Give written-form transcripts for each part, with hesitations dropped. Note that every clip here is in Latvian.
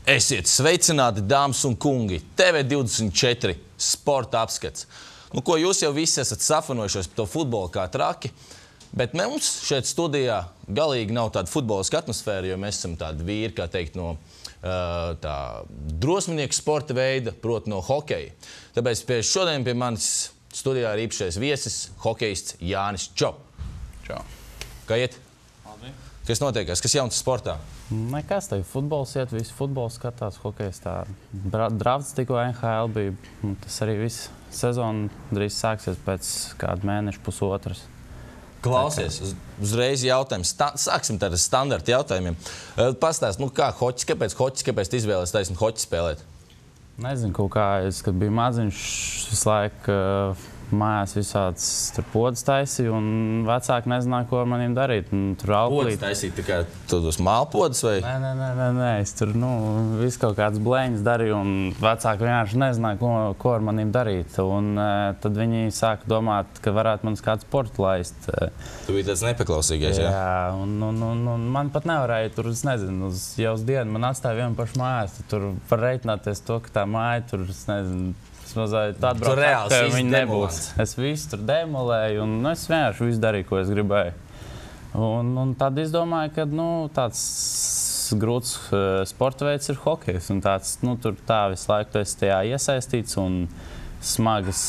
Esiet sveicināti, dāmas un kungi! TV24 sporta apskats. Nu, ko jūs jau visi esat safanojušies par to futbolu kā traki, bet mums šeit studijā galīgi nav tāda futboliska atmosfēra, jo mēs esam tādi vīri, kā teikt, no tā drosminieka sporta veida, proti no hokeja. Tāpēc šodien pie manis studijā ir īpašais viesis, hokejists Jānis Čo. Čau. Kā iet? Labi. Kas notiekās? Kas jauns sportā? Nekas, tagad futbols iet, visi futbols skatās, hokejs tā. Drafts tikko NHL bija, tas arī viss sezona drīz sāksies pēc kāda mēneša pusotras. Klausies, uzreiz jautājums. Sāksim ar standarta jautājumiem. Pastāst, kā hoķis, kāpēc tu izvēlējies taisni hoķi spēlēt? Nezinu, kaut kā, kad biju maziņš, visu laiku mājās visāds podas taisīju, un vecāki nezināja, ko ar maniem darīt. Tur auklīt. Podas taisīt, tā kā tu tos mālpodas vai? Nē, es tur, visu kaut kādas blēņas darīju, un vecāki vienkārši nezināja, ko ar maniem darīt. Un tad viņi sāka domāt, ka varētu man kādu sportu laist. Tu biji tāds nepaklausīgais, jā? Jā, un man pat nevarēja tur, es nezinu, jau uz dienu man atstāja vienu pašu mājās. Tur var reiķināties to, ka tā māja tur, es nezinu, Tu reāli viņi nebūs. Es visu tur demolēju, un es vienkārši visu darīju, ko es gribēju. Un tad izdomāju, ka tāds grūts sporta veids ir hokejs. Un tāds, tur tā visu laiku tu esi tajā iesaistīts un smagas,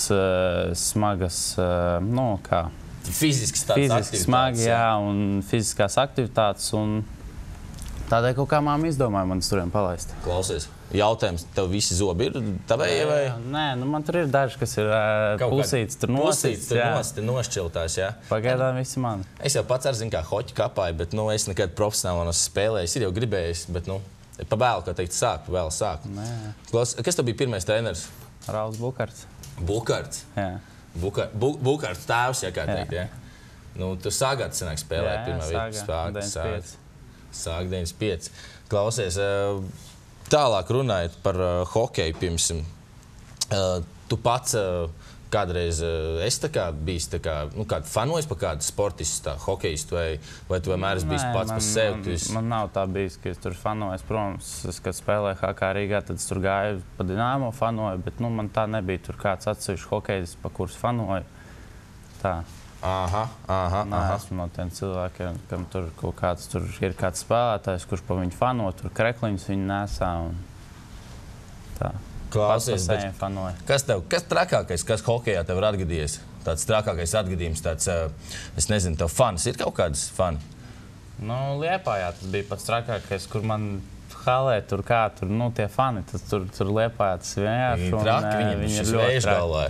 kā? Fiziskas tādas aktivitātes. Smagi, jā, un fiziskās aktivitātes. Un tādēļ kaut kā māma izdomāja man turiem palaist. Klausies. Jautājums, tev visi zobi ir tavējie vai? Nē, man tur ir daži, kas ir pusīts, tur nosīts. Pusīts, tur nošķiltās, jā. Pagaidām visi mani. Es jau pats zinu, kā hoķi kapāju, bet es nekad profesionāli neesmu spēlējis. Ir jau gribējis, bet pa vēlu, kā teikt, sāku. Kas tev bija pirmais treneris? Rauls Bukarts. Bukarts? Jā. Bukarts tēvs, jā, kā teikt, jā. Tu Sāgāt senāk spēlēt pirmā vietu. Sāk 95. Klausies, tālāk runājot par hokeju, piemēram, tu pats kādreiz esi bijis fanojis par kādu sportistu, hokejistu, vai tu vienmēr esi bijis pats par sevi? Man nav tā bijis, ka es tur fanojos. Protams, kad spēlēju HK Rīgā, tad es tur gāju pa Dinamo fanoju, bet man tā nebija tur kāds atsevišķs hokejists, pa kurus fanoju. Tā. Aha. Esmu no tiem cilvēkiem, kam tur kaut kāds ir kāds spēlētājs, kurš pa viņu fano, tur krekliņus viņu nesā un tā. Klausies, kas trakākais, kas hokejā tev ir atgadījies? Tāds trakākais atgadījums, es nezinu, tev fans ir kaut kādas fani? Liepājā tas bija pats trakākais, kur man halē tur tie fani, tur Liepājā tas vienkārši. Viņi traki, viņi šis vējuši galvā.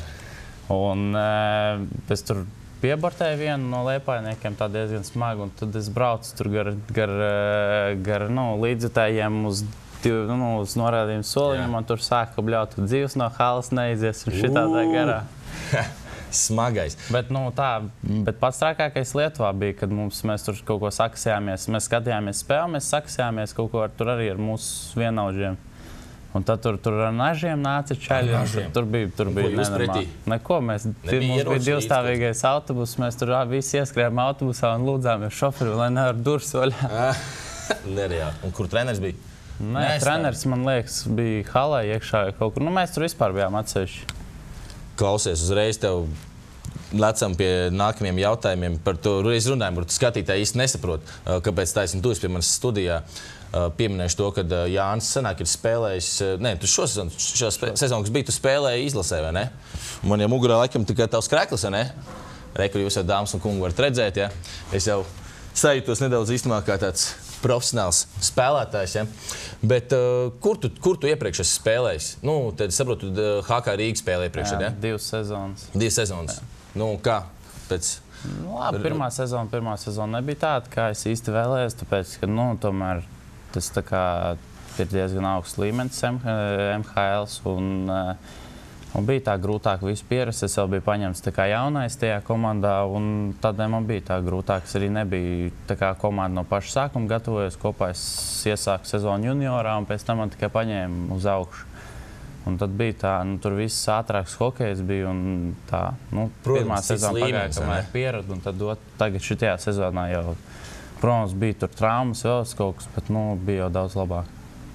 Un es tur piebortēju vienu no liepājniekiem, tā diezgan smagi, un tad es braucu tur gar līdzjutējiem uz norādījumu soliņu, man tur sāka bļaut, tu dzīves no halas neizies, un šitādā garā. Smagais. Bet pats trakākais Lietuvā bija, kad mēs tur kaut ko sakasījāmies, mēs skatījāmies spēli, mēs sakasījāmies kaut ko tur arī ar mūsu vienaudžiem. Un tad tur ar nažiem nāca čaļi, un tur bija nenormāli. Neko, mums bija divstāvīgais autobus, mēs tur visi ieskrējām autobusā un lūdzāmies šoferi, lai nevar durvis vaļā. Nereāli. Un kur treneris bija? Nē, treneris, man liekas, bija halē iekšā kaut kur. Mēs tur vispār bijām atsevišķi. Klausies, uzreiz tev lecam pie nākamajiem jautājumiem. Par to reiz runājam, kur skatītāji īsti nesaprot, kāpēc taisni tu esi pie manas studijā. Pieminēšu to, ka Jānis senāk ir spēlējis, tu šo sezonu, kas bija, tu spēlēji izlasē, vai ne? Man jau mugurā laikam tikai tavs kreklis, vai ne? Kur jūs jau dāmas un kungi varat redzēt, ja? Es jau sajūtos nedaudz īstumā kā tāds profesionāls spēlētājs, ja? Bet kur tu iepriekš esi spēlējis? Tad saprotu, HK Rīga spēlē iepriekš, ja? 2 sezonas. 2 sezonas. Kā? Pēc... Labi, pirmā sezona nebija tāda, kā es īsti vēlējos, tāpēc, ka, tomēr tas ir diezgan augsts līmenis MHLs, un bija tā grūtāk visu pierast. Es vēl biju paņemts jaunais tajā komandā, un tādēļ man bija tā grūtāk. Es arī nebiju komanda no paša sākuma gatavojos kopā. Es iesāku sezonu juniorā, un pēc tam man tikai paņēma uz augšu. Un tad bija tā, tur viss ātrāks hokejs bija, un tā, pirmā sezona pagāja, kamēr pieradu, un tad tagad šitajā sezonā jau, protams, bija tur traumas vēl kaut kas, bet, bija jau daudz labāk.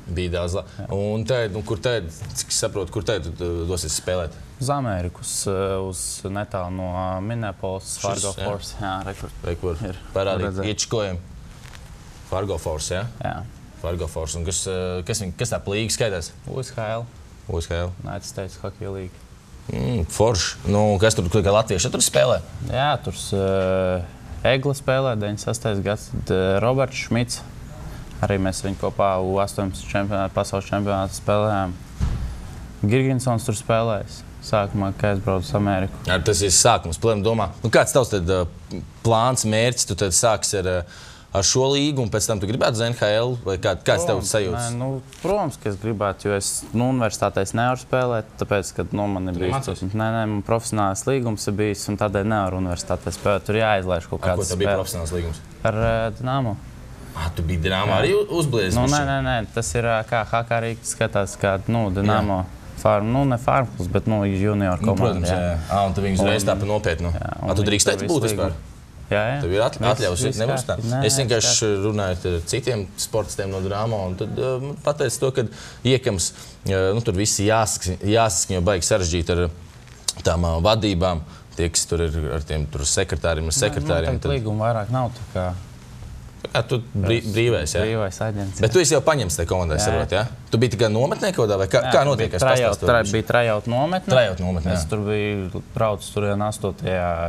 Bija daudz labi. Un tad, kur tad, cik saprotu, kur tad dosies spēlēt? Uz Ameriku, uz netālu no Minneapolis, Fargo Force. Jā, rekur. Parādīt iečikojam. Fargo Force, jā? Jā. Fargo Force. Un kas tā plīga skaitās? USHL. USHL. United States Hockey League. Forši. Nu, kas tur, kā latvieši tur spēlē? Jā, tur Egla spēlē, 96. gads, Roberts Šmits. Arī mēs viņu kopā U18 pasaules čempionātā spēlējām. Girgensons tur spēlējis. Sākumā, kad aizbraucu uz Ameriku. Jā, tas ir sākums. Domā, kāds tavs tad, plāns, mērķis? Tu tad sāksi ar šo līgu un pēc tam tu gribētu uz NHL? Vai kāds tev sajūtas? Protams, ka es gribētu, jo es universitātē nevaru spēlēt, tāpēc, ka man ir bijis man profesionālais līgums ir bijis un tādēļ nevaru universitātē spēlēt. Tur jāizlaiž kaut kāds spēles. Ko tev bija profesionāls līgums? Ar Dinamo. Tu biji Dinamo arī uzbliezis? Nē, tas ir kā HK Rīgas skatās, kā Dinamo. Ne farmklubs, bet junior komanda. Protams, jā. Un tu viņu uzreiz tā pa nopietnu. Tu drīkstēji būt vispār? Jā. Tev ir atļauts, nevar tā. Es vienkārši runāju ar citiem sportistiem no Dinamo, un tad pateicu to, ka iekams, tur visi jāsaskaņo baigi sarežģīt ar tām vadībām. Tie, kas tur ir ar tiem sekretāriem, Tagad līguma vairāk nav tā kā... Tu brīvais, jā? Brīvais aģents. Bet tu esi jau paņemts tajā komandā, sarot, jā? Tu biji tikai nometnē kaut kādā, vai kā notiekās? Bija tryout nometne. Tryout nometne, jā. Es tur biju braucis turien 8.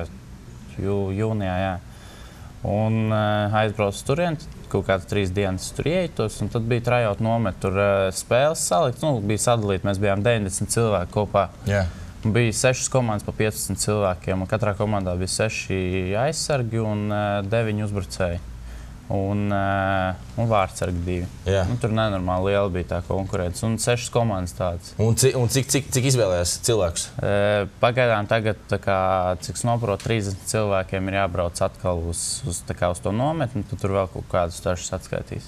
jūnijā, jā. Un aizbraucu turien, kaut kādas 3 dienas tur ieitos, un tad bija tryout nometne. Tur spēles salikt, bija sadalīt, mēs bijām 90 cilvēki kopā. Jā. Bija 6 komandas pa 15 cilvēkiem, un katrā komandā bija 6 aizsargi un 9 uzbrucēji. Un vārdsargi 2. Tur nenormāli liela bija tā konkurence. Un 6 komandas tādas. Un cik izvēlējās cilvēkus? Pagaidām tagad, cik es noprotu, 30 cilvēkiem ir jābrauc atkal uz to nometni, tad tur vēl kaut kādus tašus atskaitīs.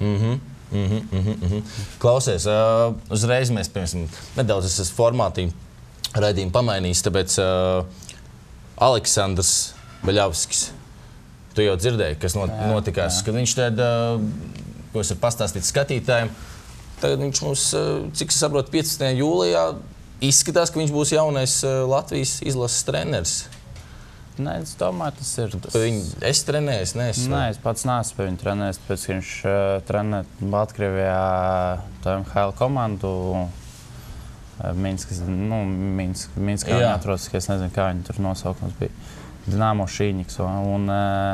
Klausies, uzreiz mēs, piemēram, nedaudz esmu formātī raidījumu pamainījis, tāpēc Aleksandrs Beļavskis. Tu jau dzirdēji, kas notikās, kad viņš tad, ko es varu pastāstīt skatītājiem, tagad viņš mums, cik es saprotu, 15. jūlijā izskatās, ka viņš būs jaunais Latvijas izlases treneris. Nē, es domāju, tas ir... Es trenējos, neesmu? Nē, es pats neesmu pie viņa trenējis, pēc ka viņš trenē Baltkrievijā MHL komandu. Minskā viņa atrodas, ka es nezinu, kā viņa tur nosaukums bija. Dinamo Šīņiks. Un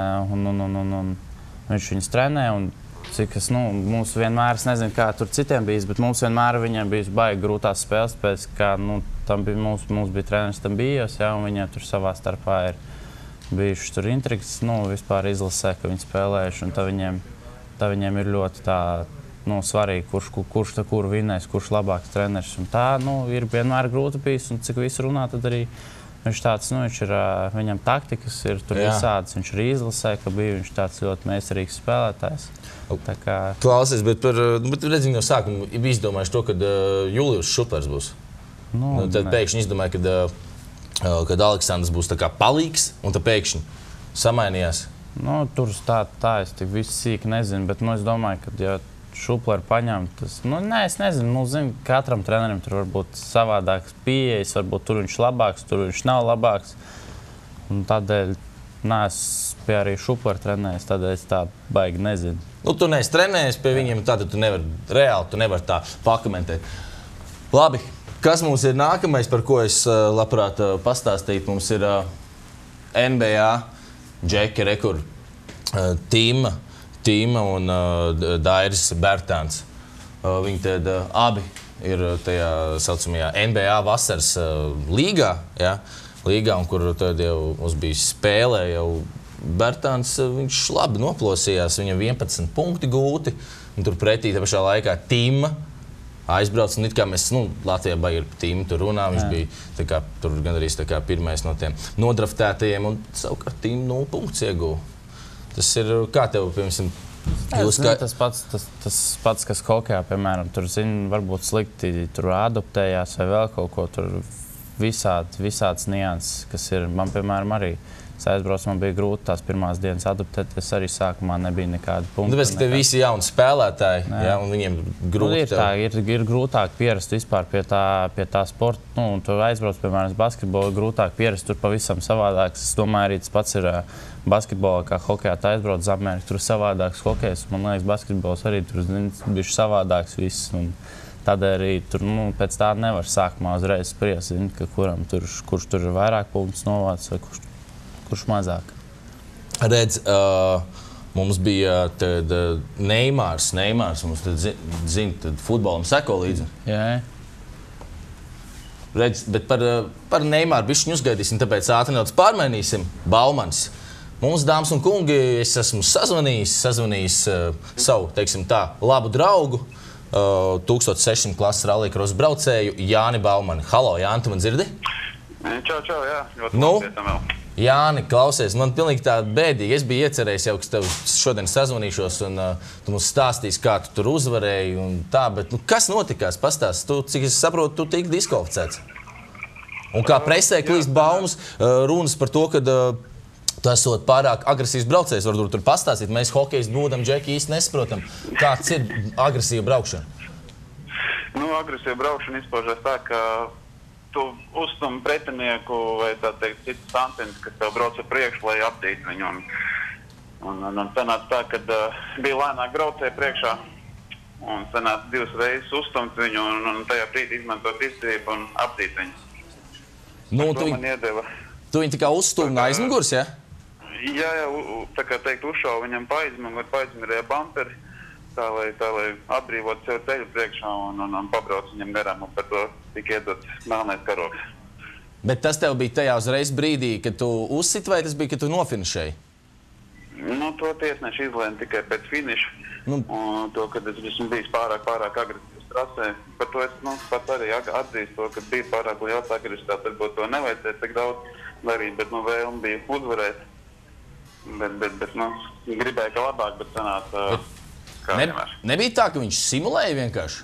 viņš viņus trenē. Un cik es, mums vienmēr, es nezinu, kā tur citiem bijis, bet mums vienmēr viņiem bijis baigi grūtās spēles, pēc kā tam bija, mums bija treneris tam bijos, jā, un viņiem tur savā starpā ir bijušas tur intrigas, vispār izlasē, ka viņi spēlējuši, un tā viņiem ir ļoti tā, svarīgi, kurš kuru vinnēs, kurš labāks treneris. Un tā, ir vienmēr grūti bijis, un cik visi runā, tad arī viņš tāds, viņam taktikas ir tur visādas, viņš ir izlasē, ka bija viņš tāds ļoti meistarīgs spēlētājs. Klausies, bet redzīgi no sākuma bija izdomājuši to, kad Julijus Šuplers būs. Tad pēkšņi izdomāja, kad Aleksandrs būs tā kā palīgs, un tad pēkšņi samainījās. Tur tā es tik visu sīki nezinu, bet es domāju, ka ja Šupleru paņemt, tas, es nezinu, katram trenerim tur var būt savādāks pieejas, varbūt tur viņš labāks, tur viņš nav labāks. Un tādēļ es pie arī Šupleru trenējis, tādēļ es tā baigi nezinu. Tu neesi trenējis pie viņiem, tātad tu nevari tā pakomentēt. Labi, kas mums ir nākamais, par ko es labprāt pastāstītu? Mums ir NBA, Džeki, Rekur, Tīma un Dairis Bērtāns. Viņi tad abi ir tajā saucamajā NBA vasaras līgā, un kur tad jau mums bija spēlē, jau Bērtāns, viņš labi noplosījās, viņam 11 punkti gūti, un tur pretī tā pašā laikā Tīma aizbrauc, un it kā mēs, Latvijā baigi ar Tīmu tur runā, viņš bija tur gandrīz pirmais no tiem nodraftētajiem, un savukārt Tīma 0 punktus ieguva. Tas ir, kā tev, piemēram, tas pats, kas hokejā, piemēram, tur, varbūt slikti tur adaptējās vai vēl kaut ko, tur visāds nianses, kas ir, man, piemēram, arī Es aizbraucu, man bija grūti tās pirmās dienas adaptēties. Arī sākumā nebija nekāda punkta. Tāpēc, ka te visi jauni spēlētāji, jā, un viņiem grūti. Ir grūtāk pierast vispār pie tā sporta. Un tu aizbrauc, piemēram, basketbolu, grūtāk pierast, tur pavisam savādāks. Es domāju, arī tas pats ir basketbolā, kā hokejā. Tā aizbrauc uz Ameriku, tur ir savādāks hokejs. Man liekas, basketbols arī tur bišķi savādāks viss. Tādēļ arī tur, pēc tā nevar sākumā uzreiz spriest, kurš tur ir vairāk punktus novācis vai kurš mazāk. Redz, mums bija Neimārs. Mums zina, futbolam seko līdzi. Jā. Redz, bet par Neimāru bišķiņu uzgaidīsim, tāpēc ātri nedaudz pārmainīsim. Baumans. Mums, dāmas un kungi, es esmu sazvanījis savu, teiksim tā, labu draugu, 1600 klases rallycross braucēju Jāni Baumani. Halo, Jāni, tu man dzirdi? Čau, jā. Ļoti vēl. Jāni, klausies, man pilnīgi tā bēdīgi. Es biju iecerējis jau, ka tev šodien sazvanīšos un tu mums stāstīsi, kā tu tur uzvarēji un tā, bet kas notikās? Pastāsti, tu, cik es saprotu, tu tiki diskvalificēts. Un kā presē klīst baumas, runas par to, ka tu esot pārāk agresīvs braucējs, varbūt tur pastāstīt. Mēs hokejs būdam, Džeki, īsti nesaprotam, kāds ir agresīva braukšana. Agresīva braukšana izpaužās tā, ka tu uztum pretinieku vai tā teikt citus tantiņus, kas tev brauc ar priekšu, lai apdītu viņu. Un sanāca tā, ka bija lēnāk braucēji priekšā un sanāca 2 reizes uztumt viņu un tajā brīdī izmantot izturību un apdīt viņu. To man iedeva. Tu viņu tā kā uzstūmi no aizmugurs, ja? Jā, tā kā teikt, uzšauju viņam pa aizmugurēja bumperi, tā lai atbrīvot sev ceļu priekšā un pabrauc viņam garām, un par to tika iedots melnais karoks. Bet tas tev bija tajā uzreiz brīdī, kad tu uzsit, vai tas bija, kad tu nofinišēji? To tiesneši izlēma tikai pēc finiša. To, kad es esmu bijis pārāk agresīvs trasē. Par to es pats arī atzīstu to, ka bija pārāk liels agresivitāte, varbūt to nevajadzēja tik daudz darīt, bet vēlme bija uzvarēt. Bet gribēju, ka labāk, bet sanāca kā vienmēr. Nebija tā, ka viņš simulēja vienkārši?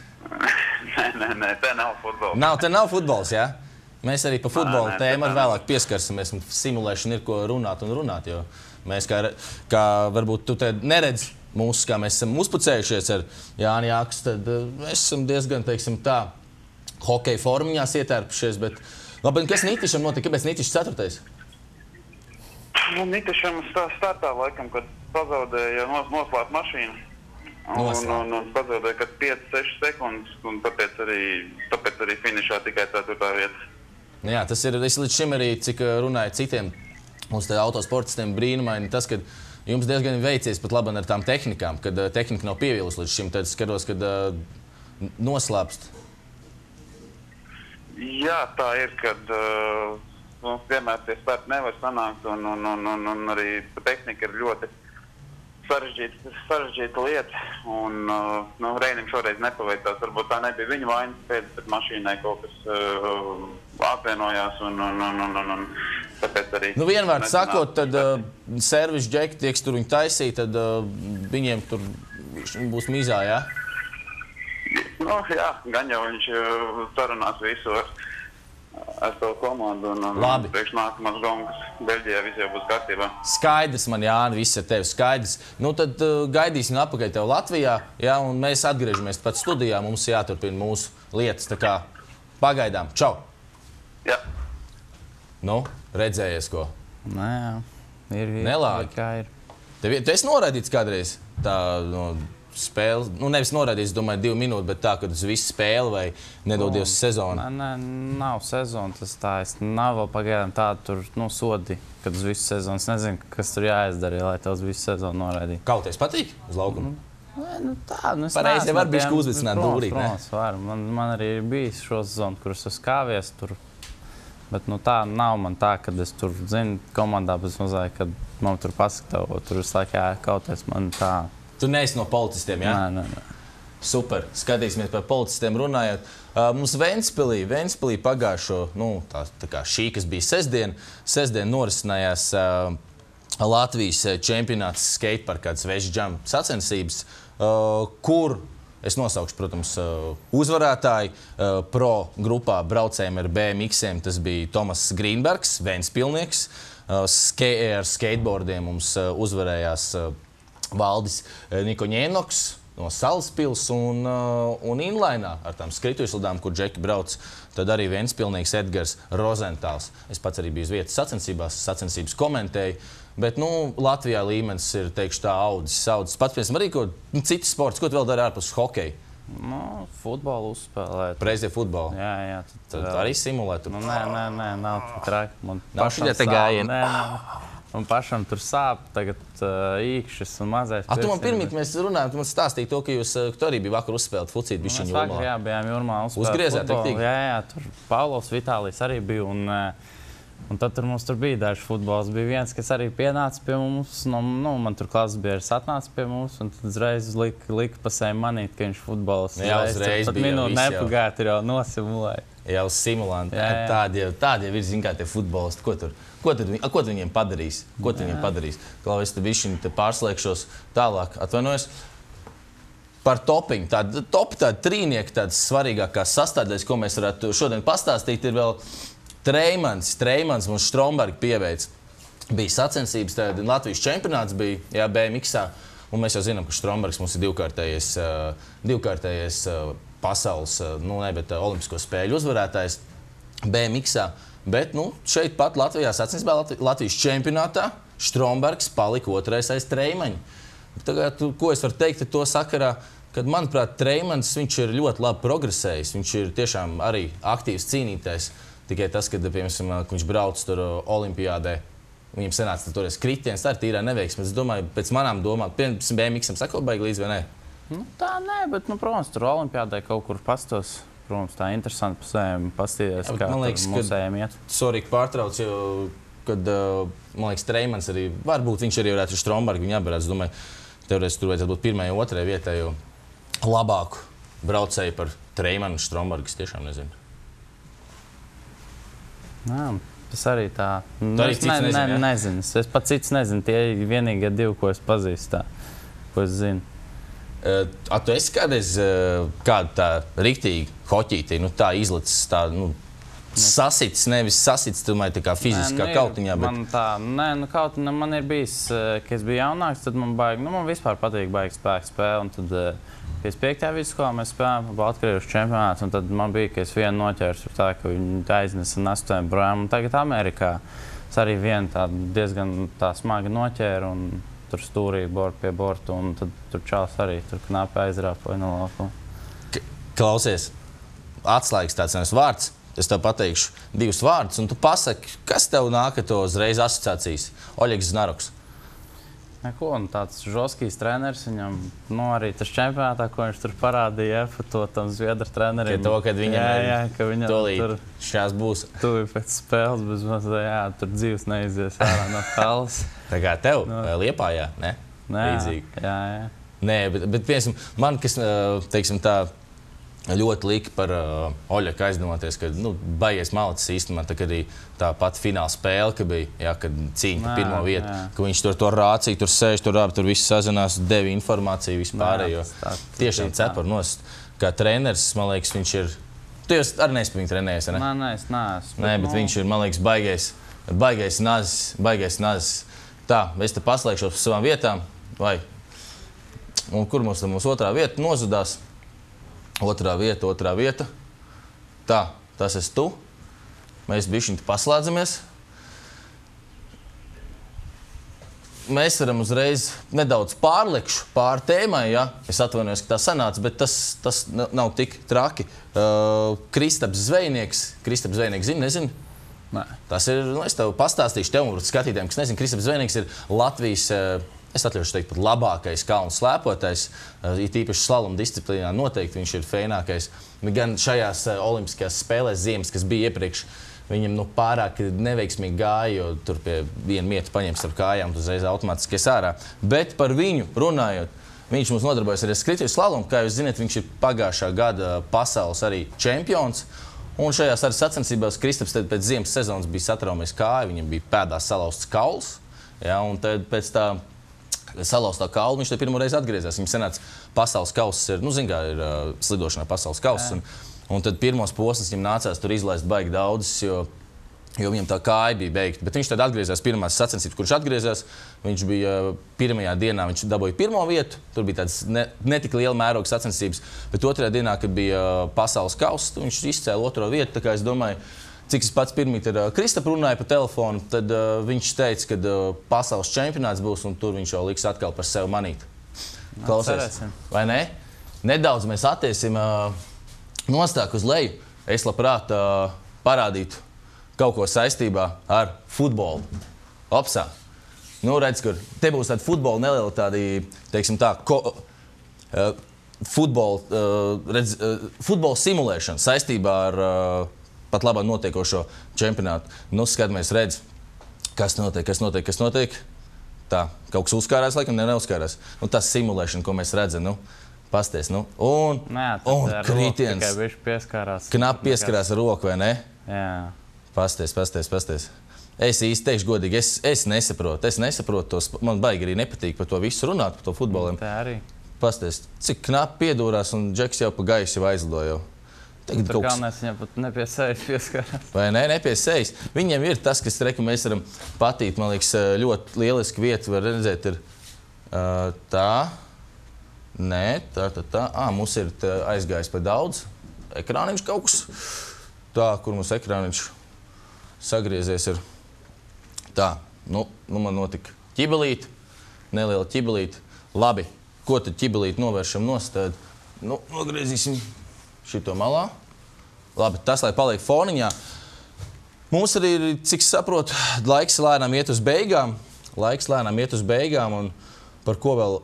Nē, te nav futbols. Te nav futbols, jā? Mēs arī pa futbolu tēmu vēlāk pieskarsimies. Simulēšana ir ko runāt, jo mēs, kā varbūt tu te neredz mūsu, kā mēs esam uzpucējušies ar Jāni Jākus, tad mēs esam diezgan, teiksim tā, hokeja formiņās ietērpušies, bet labi, kas Nitišam notika? Kāpēc Nitišs 4? Nitišam startā laikam, kad pazaudēja noslēpt mašīnu. Un pazaudēja, kad 5-6 sekundes, un tāpēc arī finišā tikai 4. vieta. Jā, tas ir, es līdz šim arī, cik runāju citiem mums te autosportistiem brīnumaini, tas, kad jums diezgan veicies pat labi ar tām tehnikām, kad tehnika nav pievīlus līdz šim, tad skatos, kad noslēpst. Jā, tā ir, kad vienmēr tie starti nevar sanākt, un arī tehnika ir ļoti sarežģīta lieta. Reinim šoreiz nepaveicās, varbūt tā nebija viņa vainas pēc, bet mašīnai kaut kas apvienojās, un tāpēc arī... Vienvārds sakot, tad servis Džeki, tie, kas tur viņu taisīja, tad viņiem tur būs mizā, jā? Jā, gan jau viņš sarunās visu ar savu komandu, un priekš nākamās gongas Beļģijā viss jau būs kārtībā. Skaidrs man, Jāni, viss ar tevi skaidrs. Tad gaidīsim atpakaļ tev Latvijā, jā, un mēs atgriežamies pat studijā, mums jāturpina mūsu lietas, tā kā pagaidām. Čau! Jā. Redzējies ko? Nē, ir nelāgi. Kā ir. Tu esi noraidīts kādreiz tā spēle, nevis noraidīts, domāju, 2 minūtes, bet tā, kad uz visu spēli vai nedodies sezonu? Nē, nav sezona, tas tā, es nav vēl pagaidām tādu tur, sodi, kad uz visu sezonu. Es nezinu, kas tur jāizdara, lai tev uz visu sezonu noraidītu. Kauties patīk uz laukumu? Es pareizi jau var bišķi uzvicināt dūrīt, ne? Protams, var. Man arī ir bijis šo sezonu, kur es esmu kāvies tur. Bet tā nav man tā, kad es tur zinu komandā, bet es mazāju, kad man tur pasaka tev, tur visu laiku jākauties, man tā. Tu neesi no policistiem, jā? Nē. Super. Skatīsimies par policistiem runājot. Mums Ventspilī pagājušo, tā kā šī, kas bija sestdien norisinājās Latvijas čempionāts skateparkā, kāds Vežģam sacensības, kur Es nosaukšu, protams, uzvarētāju. Pro grupā braucējiem ar BMX-iem tas bija Tomas Grīnbergs, Ventspilnieks. Ar skateboardiem mums uzvarējās Valdis Nikoņēnoks no Salaspils un inlainā ar tām skrituļslidām, kur Džeki brauc, tad arī Ventspilnieks Edgars Rozentāls. Es pats arī biju uz vietas sacensības komentēju, bet, Latvijā līmenis ir, teikšu tā, audzis. Pats, piemēram, arī citi sports, ko tu vēl dari ārpus hokeja? Futbolu uzspēlēt. Preizē futbolu? Jā. Tad arī simulēt? Nē, nav tik traki. Nav šitie te gājieni? Nē. Un pašam tur sāp tagad īkšķis un mazais. Tu man pirmīt, mēs runājam, tu man stāstīji to, ka tu arī biji vakar uzspēlēt fucīt bišķiņu Jūrmalā. Jā, bijām Jūrmalā uzspēlēt Uzgriezāt futbolu. Jā, tur Paulovs Vitālijs arī bija. Un tad mums tur bija daži futbols. Bija viens, kas arī pienāca pie mums. Man tur klases bija arī atnāca pie mums. Un tad uzreiz lika pa sevi manīt, ka viņš futbols. Jā, uzreiz bija. Pat minūti nepagāt ir jau nosimulēja. Jau simulanti. Tādi jau ir, zin kā, tie futbolisti. Ko tu viņiem padarīs? Klausies, te bišķiņi te pārslēgšos tālāk. Atvainojos. Par topiņu. Tāda trīnieka, tādas svarīgākās sastādēs, ko mēs varētu šodien pastāstīt, ir vēl Treimans mums Strombergi pieveic. Bija sacensības, tad Latvijas čempionāts bija BMX-ā, un mēs jau zinām, ka Strombergs mums ir divkārtējais pasaules, olimpisko spēļu uzvarētājs BMX-ā. Bet šeit pat Latvijā sacensībā Latvijas čempionātā Strombergs palika otrais aiz Treimaņa. Tagad, ko es varu teikt to sakarā, kad, manuprāt, Treimans, viņš ir ļoti labi progresējis. Viņš ir tiešām arī aktīvs cīnītājs. Tikai tas, kad, piemēram, viņš brauc tur olimpiādē, viņam sanāca toreiz kritiens, tā ir tīrā neveiksme. Es domāju, pēc manām domām, pirms BMX-am sako baigi līdz vai ne? Tā nē, bet, protams, tur olimpiādē kaut kur pastos. Protams, tā interesanti pasēm pastīties, kā musējiem iet. Sorry, pārtrauc, jo, kad, man liekas, Treimans arī, varbūt viņš arī varētu ar Strombergu viņu apvarēt. Es domāju, teorētiski tur vajadzētu būt pirmajai, otrajai vietai, jo labāku braucēju par Treimanu un Strombergu es tiešām nezinu. Jā, tas arī tā. Arī cits nezinu, nezinu. Es pat cits nezinu. Tie ir vienīgie divi, ko es pazīstu, ko es zinu. Tu esi kādreiz kādu tā riktīgi hoķīti, tā izlicis, tā, sasits, nevis sasits, tā kā fiziskā kautiņā, bet... Kautiņā man ir bijis, ka es biju jaunāks, tad man vispār patīk baigi spēku spēle, un tad, kad es 5. vidusskolā mēs spēlējām Baltkrievijas čempionāts, un tad man bija, ka es vienu noķēru tā, ka viņi aiznesa un astoņiem brojām, un tagad Amerikā es arī vienu tādu diezgan tā smagi noķēru, un tur stūrī pie borta, un tad tur čāls arī tur knapi aizrāpoja no laukuma. Klausies, atslēgas tāds vārds. Es tev pateikšu 2 vārdus, un tu pasaki, kas tev nāk to uzreiz asociācijas? Oļegs Znaroks. Neko, tāds žoskijs treneris viņam, arī tas čempionātā, ko viņš tur parādīja, par to tam zviedru trenerim. Kad viņam tur šās būs. Tuvi pēc spēles, bez mazliet, tur dzīves neizies ārā no halas. Tā kā tev, Liepājā, ne? Līdzīgi. Jā. Nē, bet piemēram, man, kas, teiksim tā, ļoti lika par Oļeku aizdomāties, ka baigies malicis īstenībā, tā arī tā pati fināla spēle, ka bija, kad cīņa par pirmo vietu, ka viņš tur rācīja, tur sēž, tur viss sazinās, deva informāciju vispārējo. Tiešām cepar nost. Kā treneris, man liekas, viņš ir... Tu jau arī neesi viņu trenējies, ne? Nē, es neesmu. Nē, bet viņš ir, man liekas, baigais nazis. Tā, es te paslēgšos par savām vietām, vai? Un kur mums otrā vieta nozudās? Otrā vieta. Tā, tas esi tu. Mēs bišķiņ paslēdzamies. Mēs varam uzreiz nedaudz pārlekšu pār tēmai, ja? Es atvainojos, ka tā sanāca, bet tas nav tik traki. Kristaps Zvejnieks, zini, nezini? Nē. Tas ir, es tev pastāstīšu tev un skatītājiem, kas nezinu, Kristaps Zvejnieks ir Latvijas, es atļaušu teikt, pat labākais kalnu slēpotais, it īpaši slaloma disciplīnā noteikti viņš ir feinākais. Gan šajās olimpiskajās spēlēs ziemas, kas bija iepriekš, viņam pārāk neveiksmīgi gāja, jo tur pie viena mieta paņems ar kājām, tu uzreiz automātiski esi ārā. Bet par viņu runājot, viņš mums nodarbojas arī ar skrituļu slalomu, kā jūs zināt, viņš ir pagājušā gada pasaules arī čempions. Un šajās arī sacensībās Kristaps pēc ziemas sezonas bija satraumies kāju, viņam bija pēdās salauzts kauls. Ja, un tad pēc tā salauztā kaulu, viņš te pirmo reizi atgriezās. Viņam senāca pasaules kauss, ir slidošanā pasaules kauss. Un tad pirmos posmus viņam nācās tur izlaist baigi daudzas, jo viņam tā kāja bija beigta. Bet viņš tad atgriezās pirmās sacensības, kurš atgriezās. Viņš bija pirmajā dienā, viņš dabūja pirmo vietu. Tur bija tādas ne tik liela mēroga sacensības. Bet otrajā dienā, kad bija pasaules kauss, viņš izcēla otro vietu. Tā kā es domāju, cik es pats pirmīt ar Kristapu runāju pa telefonu, tad viņš teica, ka pasaules čempionāts būs un tur viņš jau liks atkal par sevi manīt. Klausies, vai ne? Nedaudz mēs attiesim nostāk uz leju. Es labprāt parādītu kaut ko saistībā ar futbolu. Opsā. Nu, redz, kur te būs tādi futbola nelieli tādi, teiksim tā, futbola simulēšana saistībā ar pat labāk notiekošo čempionātu. Nu, skatāmies, redz, kas notiek. Tā, kaut kas uzkārās, laikam, neuzkārās. Nu, tas simulēšana, ko mēs redzam, nu. Pasties, nu, un kritiens. Knapi pieskarās ar roku, vai ne? Jā. Pasties. Es īsti teikšu godīgi, es nesaprotu tos, man baigi arī nepatīk par to visu runāt, par to futboliem. Tā arī. Pasties, cik knapi piedūrās un Džeks jau pa gaisu jau aizlidoja. Tur galvenais viņam pat ne pie sejas pieskarās. Vai ne, ne pie sejas. Viņam ir tas, kas mēs varam patīt, man liekas, ļoti lieliski vieta, var redzēt, ir tā. Nē, tā. Mums ir aizgājis pa daudz. Ekrāniņš kaut kas. Tā, kur mums ekrāniņš sagriezies ir. Tā, nu man notika ķibelīte, neliela ķibelīte. Labi, ko tad ķibelīte novēršam nost? Nu, nogriezīsim šito malā. Labi, tas, lai paliek foniņā. Mums arī ir, cik saprotu, laiks lēnām iet uz beigām. Un par ko vēl?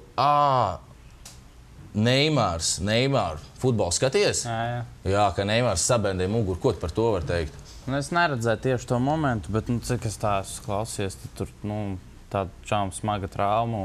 Neimārs, futbolu skaties? Jā, ka Neimārs sabendēja muguru. Ko tu par to var teikt? Es neredzēju tieši to momentu, bet cik es tā esmu klausies, tad tur tāda čām smaga trauma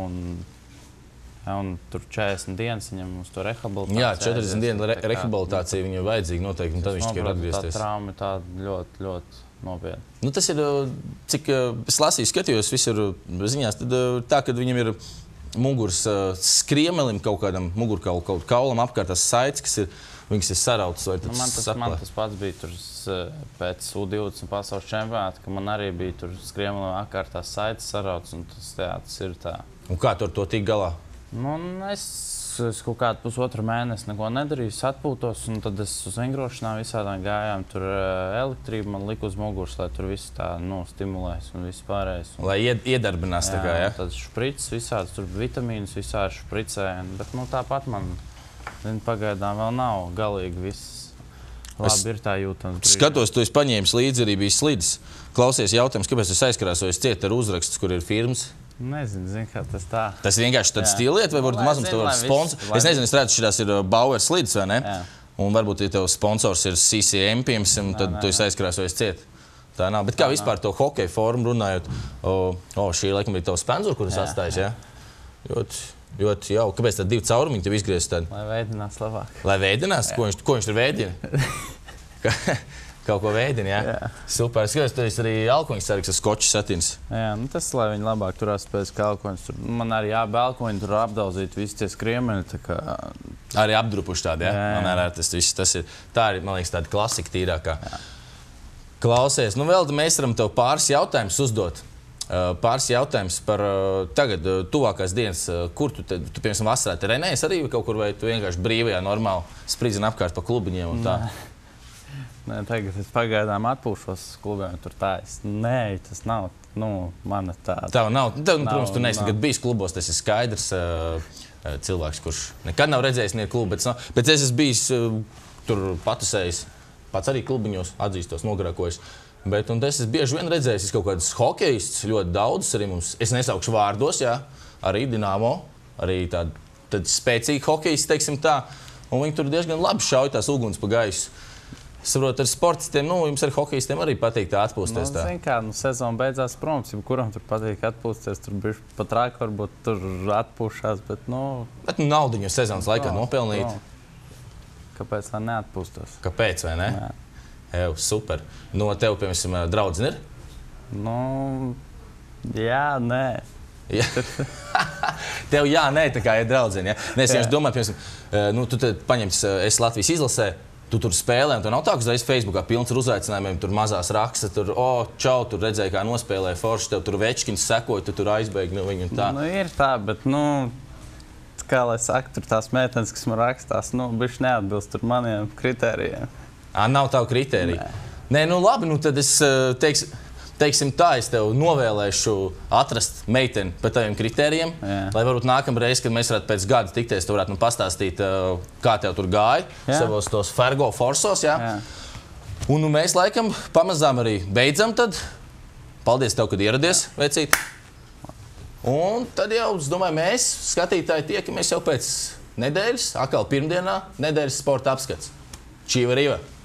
un tur 40 dienas viņam uz to rehabilitāciju. Jā, 40 dienu rehabilitācija viņam vajadzīga noteikti, un tad viņš tikai atgriezties. Tā trauma ir tāda ļoti nopietna. Nu, tas ir, cik es lasīju, skatījos visur ziņās, tad tā, kad viņam ir muguras skriemelim kaut kādam kaulam apkārt tas saites, kas ir sarautas. Man tas pats bija tur pēc U20 pasaules čempionāta, ka man arī bija tur skriemelim apkārt tās saites sarautas, un tas ir tā. Un kā tu ar to tik galā? Es kaut kādu pusotru mēnesi neko nedarīju, atpūtos, un tad es uz vingrošanām visādām gājām. Tur elektrība man lika uz muguras, lai tur viss tā stimulēs un viss pārējais. Lai iedarbinās tā kā, ja? Tad špricis visāds, tur vitamīnus visādi špricē, bet tāpat man pagaidām vēl nav galīgi viss. Labi, ir tā jūtams. Skatos, tu esi paņēmis līdzi, arī bija slidis. Klausies jautājums, kāpēc tu aizkrāsojies ciet ar uzrakstus, kur ir firmas? Nezinu, kā tas tā. Tas vienkārši tāds stiliet, vai varbūt mazums tev ir sponsors? Es nezinu, es redzu, šitās ir Bauer slidis, vai ne? Jā. Un varbūt, ja tev sponsors ir CCM, piemēram, tad tu esi aizkrāsojies ciet. Tā nav. Bet kā vispār to hokeja formu runājot? Šī laikam ir tavs spenzura, kur es atstājis, jā? Ļoti jau. Kāpēc tad 2 caurumiņi tev izgriezis tad? Lai veidinās labāk. Lai veidinās? Ko viņš tur veidina? Kaut ko veidina, jā? Jā. Super. Es skatos, tu esi arī alkoņas sargs ar skoču satins. Jā, tas, lai viņi labāk turās pēc kā alkoņas. Man arī jāba alkoņi tur apdaudzīt visi tie skriemeļi, tā kā... Arī apdrupuši tādi, jā? Man arī tas ir, tā ir, man liekas, tāda klasika tīrākā. Jā. Klausies, vēl mēs varam tev pāris jautājumus uzdot. Pāris jautājums par tagad tuvākās dienas, kur tu piemēram, vasarā trenējies arī kaut kur, vai tu vienkārši brīvajā normāli spridzini apkārt pa klubiņiem un tā? Nē, tagad es pagaidām atpūšos uz klubiem, tur tā es. Nē, tas nav, mana tāda. Tev nav, protams, tu neesi nekad bijis klubos, tas ir skaidrs cilvēks, kurš nekad nav redzējis nie klubu, bet es esmu bijis tur patusējis, pats arī klubiņos atzīstos, nogrākojis. Bet es esmu bieži vien redzējis kaut kādus hokejistus, ļoti daudz arī mums, es nesaukšu vārdos, jā, arī Dinamo, arī tādi spēcīgi hokejisti, teiksim tā, un viņi tur diezgan labi šauj tās uguns pa gaisu. Es saprotu, ar sportistiem, jums ar hokejistiem arī patīk tā atpūsties tā. Zin kā, sezona beidzās, protams, kuram tur patīk atpūsties, tur bišķi pat rāk varbūt tur atpūšās, bet, Bet naudiņu sezonas laikā nopelnīt. Kāpēc tā neatpūstos? Kāpēc, vai ne? Jā. Super. No tev, piemēram, draudzene ir? Jā, nē. Tev nē, tā kā ir draudzene. Ja? Es vienkārši domāju, piemēram, tu esi Latvijas izlasē, tu tur spēlē, un tu nav tā, ka uzreiz Facebookā pilns ar uzaicinājumiem, tur mazās raksta, tur, čau, tur redzēji, kā nospēlēja forši, tev tur večkins sekoja, tu tur aizbeigi no viņu un tā. Ir tā, bet, kā lai saka, tur tās meitenes, kas man rakstās, bišķi neatbilst tur maniem kritērijiem. Nav tavu kritēriju? Nē, labi, tad es teiksim tā, es tev novēlēšu atrast meiteni pēc taviem kritērijiem, lai varbūt nākamreiz, kad mēs varētu pēc gada tikties, tu varētu pastāstīt, kā tev tur gāja, savos tos Fergo Forsos, Un mēs laikam pamazām arī beidzam tad. Paldies tev, kad ieradies, vecīt. Un tad jau, es domāju, mēs, skatītāji, tiekamies jau pēc nedēļas, atkal pirmdienā, nedēļas sporta apskats. Čīva Riva!